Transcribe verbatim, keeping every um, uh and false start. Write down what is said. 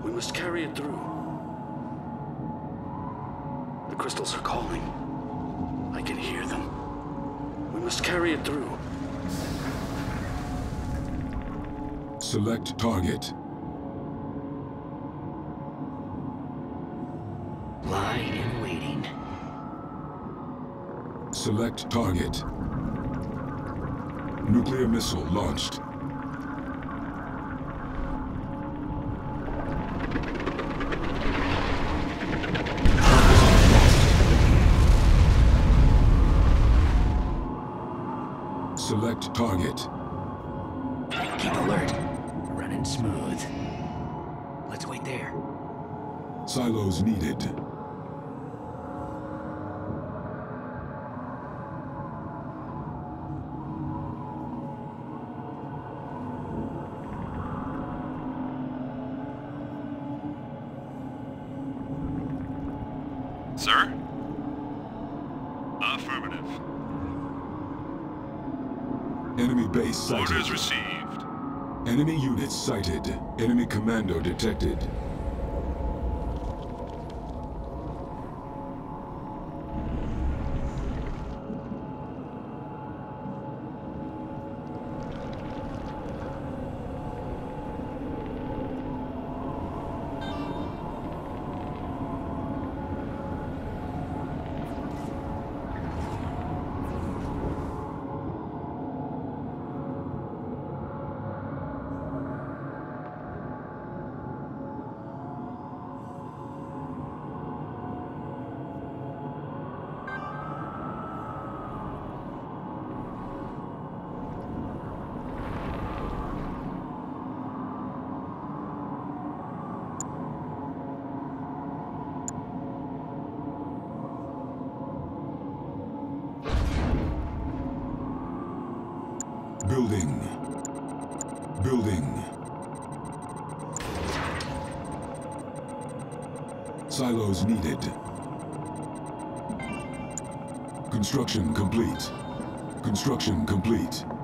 We must carry it through. The crystals are calling. I can hear them. We must carry it through. Select target. Lie in waiting. Select target. Nuclear missile launched. Select target. Keep alert. Running smooth. Let's wait there. Silos needed. Sir? Affirmative. Enemy base sighted. Orders received. Enemy units sighted. Enemy commando detected. Building. Building. Silos needed. Construction complete. Construction complete.